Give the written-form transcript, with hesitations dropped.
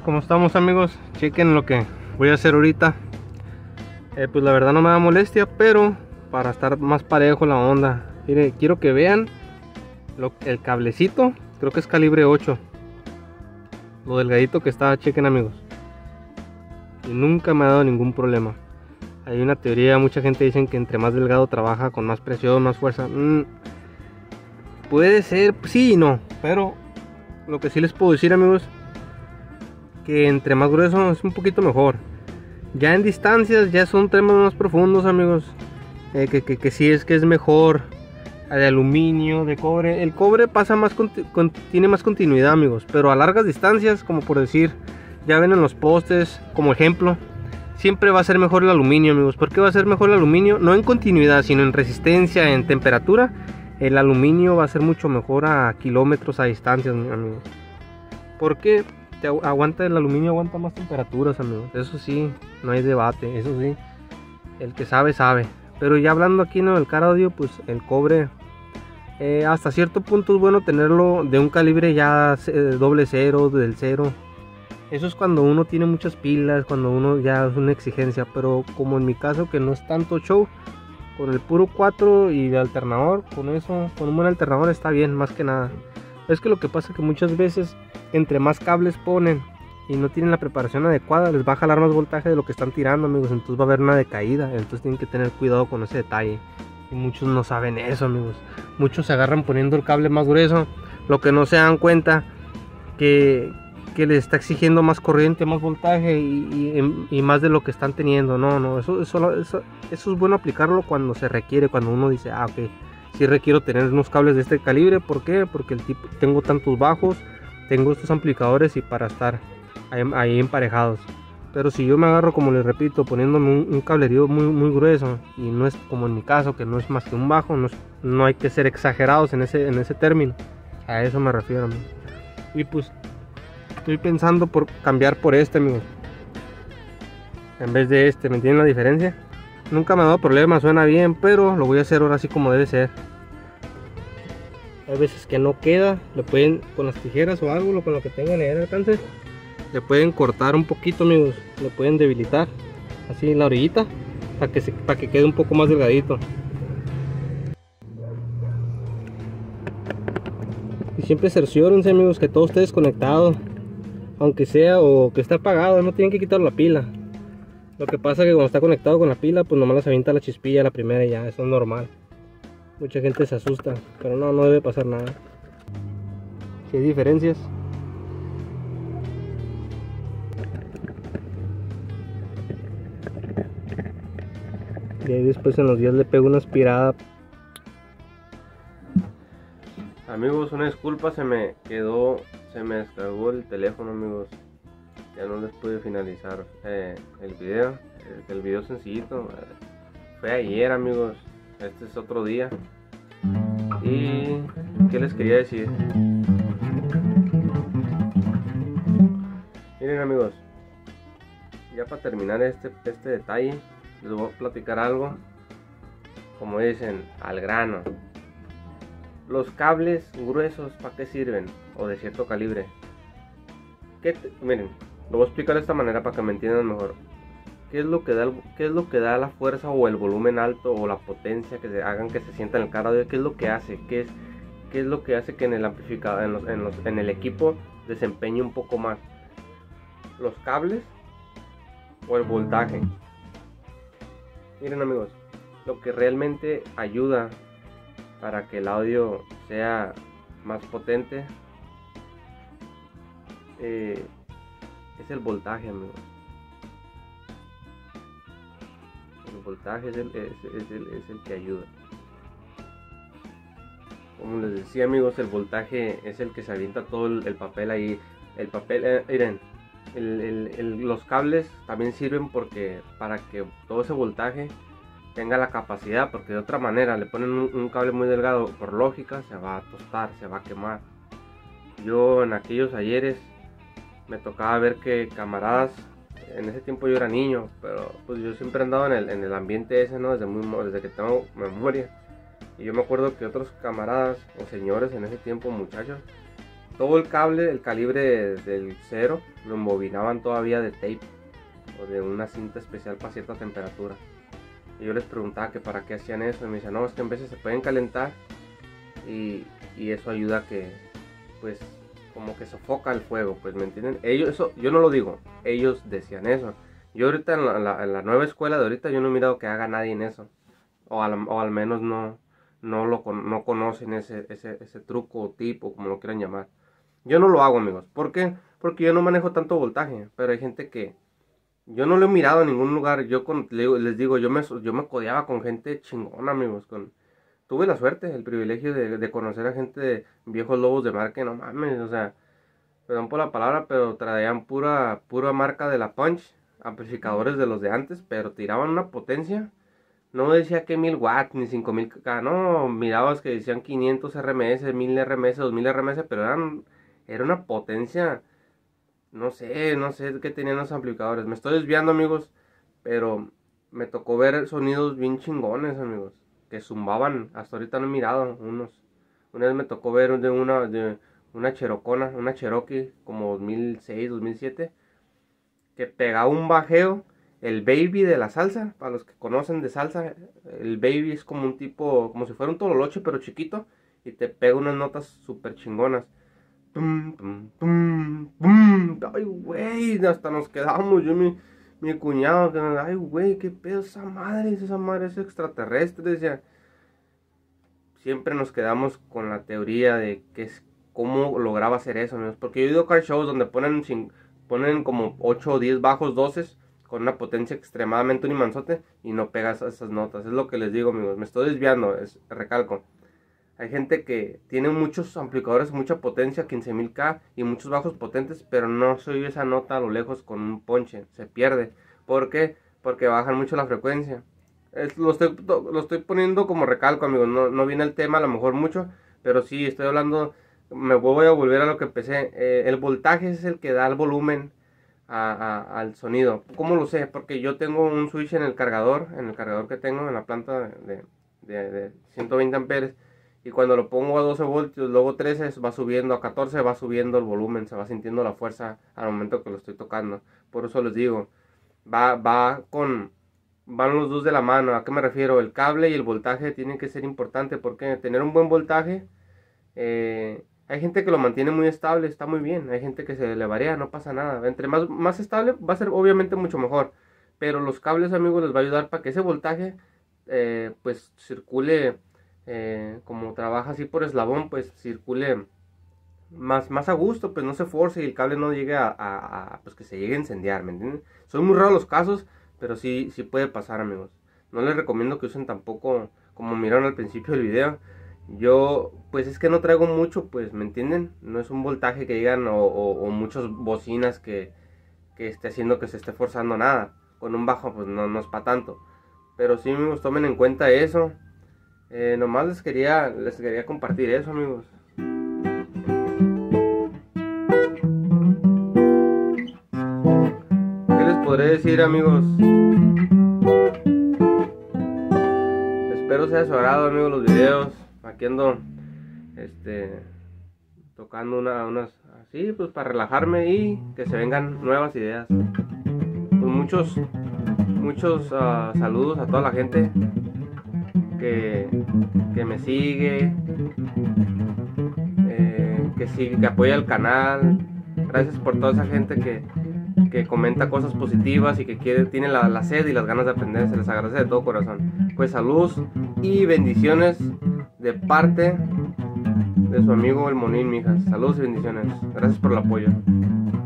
¿Cómo estamos, amigos? Chequen lo que voy a hacer ahorita. Pues la verdad no me da molestia, pero para estar más parejo la onda. Mire, quiero que vean el cablecito. Creo que es calibre 8. Lo delgadito que está, chequen, amigos. Y nunca me ha dado ningún problema. Hay una teoría, mucha gente dice que entre más delgado trabaja con más presión, más fuerza. Puede ser, sí y no, pero lo que sí les puedo decir, amigos, que entre más grueso es un poquito mejor. Ya en distancias ya son temas más profundos, amigos. Que sí es que es mejor de aluminio, de cobre. El cobre pasa más tiene más continuidad, amigos, pero a largas distancias, como por decir, ya ven en los postes, como ejemplo, siempre va a ser mejor el aluminio, amigos. ¿Por qué va a ser mejor el aluminio? No en continuidad, sino en resistencia, en temperatura. El aluminio va a ser mucho mejor a kilómetros a distancia, amigos. Porque el aluminio aguanta más temperaturas, amigos. Eso sí, no hay debate, eso sí. El que sabe, sabe. Pero ya hablando aquí en el car audio, pues el cobre, hasta cierto punto es bueno tenerlo de un calibre ya doble cero, del cero. Eso es cuando uno tiene muchas pilas, cuando uno ya es una exigencia. Pero como en mi caso, que no es tanto show, con el puro 4 y de alternador, con eso, con un buen alternador está bien, más que nada. Es que lo que pasa es que muchas veces, entre más cables ponen y no tienen la preparación adecuada, les va a jalar más voltaje de lo que están tirando, amigos. Entonces va a haber una decaída, entonces tienen que tener cuidado con ese detalle. Y muchos no saben eso, amigos. Muchos se agarran poniendo el cable más grueso, lo que no se dan cuenta que les está exigiendo más corriente, más voltaje y más de lo que están teniendo. No, eso es bueno aplicarlo cuando se requiere, cuando uno dice, ok, sí requiero tener unos cables de este calibre. ¿Por qué? Porque tengo tantos bajos, tengo estos amplificadores y para estar ahí emparejados. Pero si yo me agarro, como les repito, poniéndome un cablerío muy grueso, y no es como en mi caso, que no es más que un bajo, no hay que ser exagerados en ese término. A eso me refiero, amigos. Y pues estoy pensando por cambiar por este, amigos, en vez de este. ¿Me entienden la diferencia? Nunca me ha dado problema, suena bien, pero lo voy a hacer ahora así como debe ser. Hay veces que no queda, le pueden, con las tijeras o algo, con lo que tengan en el alcance, le pueden cortar un poquito, amigos. Le pueden debilitar así la orillita para que quede un poco más delgadito. Y siempre cerciórense, amigos, que todo esté desconectado, aunque sea, o que esté apagado. No tienen que quitar la pila. Lo que pasa es que cuando está conectado con la pila, pues nomás les avienta la chispilla la primera y ya, eso es normal. Mucha gente se asusta, pero no debe pasar nada. Si hay diferencias. Y ahí después en los días le pego una aspirada. Amigos, una disculpa, se me descargó el teléfono, amigos. Ya no les pude finalizar el video. El video sencillito. Fue ayer, amigos. Este es otro día. Y ¿qué les quería decir? Miren, amigos, ya para terminar este detalle, les voy a platicar algo, como dicen, al grano. Los cables gruesos, ¿para qué sirven? O de cierto calibre. Miren, lo voy a explicar de esta manera para que me entiendan mejor. ¿Qué es lo que da la fuerza o el volumen alto o la potencia que hagan que se sienta en el car audio? ¿Qué es lo que hace? ¿Qué es lo que hace que en el amplificador, en el equipo, desempeñe un poco más? ¿Los cables o el voltaje? Miren, amigos, lo que realmente ayuda para que el audio sea más potente es el voltaje, amigos. El voltaje es el que ayuda. Como les decía, amigos, el voltaje es el que se avienta todo el papel ahí. El papel, miren, los cables también sirven para que todo ese voltaje tenga la capacidad, porque de otra manera le ponen un cable muy delgado, por lógica se va a tostar, se va a quemar. Yo en aquellos ayeres me tocaba ver que camaradas, en ese tiempo yo era niño, pero pues yo siempre he andado en el ambiente ese, ¿no? Desde que tengo memoria. Y yo me acuerdo que otros camaradas o señores en ese tiempo, muchachos, todo el cable, el calibre del cero, lo embobinaban todavía de tape o de una cinta especial para cierta temperatura. Y yo les preguntaba que para qué hacían eso, y me decían, no, es que en veces se pueden calentar y eso ayuda a que, pues, como que sofoca el fuego, pues, ¿me entienden? Ellos, eso, yo no lo digo, ellos decían eso. Yo ahorita en la nueva escuela de ahorita, yo no he mirado que haga nadie en eso, o al menos no conocen ese truco o tipo, como lo quieran llamar. Yo no lo hago, amigos. ¿Por qué? Porque yo no manejo tanto voltaje, pero hay gente que yo no lo he mirado en ningún lugar. Les digo, yo me codeaba con gente chingona, amigos. Tuve la suerte, el privilegio de conocer a gente de viejos lobos de mar que no mames, o sea, perdón por la palabra, pero traían pura marca de la Punch, amplificadores de los de antes, pero tiraban una potencia. No decía que 1000 watts ni 5000 K, no, mirabas que decían 500 RMS, 1000 RMS, 2000 RMS, pero era una potencia, no sé qué tenían los amplificadores. Me estoy desviando, amigos, pero me tocó ver sonidos bien chingones, amigos, que zumbaban. Hasta ahorita no he mirado unos. Una vez me tocó ver de una Cherokee, una Cherokee como 2006, 2007, que pegaba un bajeo. El baby de la salsa, para los que conocen de salsa, el baby es como un tipo, como si fuera un tololoche pero chiquito, y te pega unas notas súper chingonas. Tum, tum, tum, tum. Ay, güey, hasta nos quedamos, yo y mi cuñado, ay, güey, qué pedo esa madre es extraterrestre, decía. Siempre nos quedamos con la teoría de cómo lograba hacer eso, amigos, porque yo he ido a car shows donde ponen como 8 o 10 bajos 12 con una potencia extremadamente unimanzote y no pegas esas notas. Es lo que les digo, amigos. Me estoy desviando, recalco. Hay gente que tiene muchos amplificadores, mucha potencia, 15000 K y muchos bajos potentes, pero no se oye esa nota a lo lejos con un ponche, se pierde. ¿Por qué? Porque bajan mucho la frecuencia. Lo estoy poniendo como recalco, amigos. No viene el tema a lo mejor mucho, pero sí estoy hablando. Me voy a volver a lo que empecé. El voltaje es el que da el volumen al sonido. ¿Cómo lo sé? Porque yo tengo un switch en el cargador que tengo en la planta de 120 amperes, y cuando lo pongo a 12 voltios, luego 13, va subiendo a 14, va subiendo el volumen, se va sintiendo la fuerza al momento que lo estoy tocando. Por eso les digo, van los dos de la mano. ¿A qué me refiero? El cable y el voltaje tienen que ser importante, porque tener un buen voltaje, hay gente que lo mantiene muy estable, está muy bien. Hay gente que se le varía, no pasa nada. Entre más estable va a ser obviamente mucho mejor. Pero los cables, amigos, les va a ayudar para que ese voltaje pues circule, como trabaja así por eslabón, pues circule más a gusto, pues no se force y el cable no llegue pues que se llegue a incendiar, ¿me entienden? Son muy raros los casos, pero sí puede pasar, amigos. No les recomiendo que usen tampoco, como miraron al principio del video. Yo, pues es que no traigo mucho, pues, ¿me entienden? No es un voltaje que digan o muchas bocinas que esté haciendo que se esté forzando nada. Con un bajo, pues no es para tanto. Pero sí, amigos, tomen en cuenta eso. Nomás les quería compartir eso, amigos. ¿Qué les podré decir, amigos? Espero sea de su agrado, amigos, los videos. Aquí ando tocando unas así, pues para relajarme y que se vengan nuevas ideas. Pues muchos saludos a toda la gente que me sigue, que apoya el canal. Gracias por toda esa gente que comenta cosas positivas y que tiene la sed y las ganas de aprender. Se les agradece de todo corazón. Pues saludos y bendiciones de parte de su amigo el Monín, mijas. Saludos y bendiciones. Gracias por el apoyo.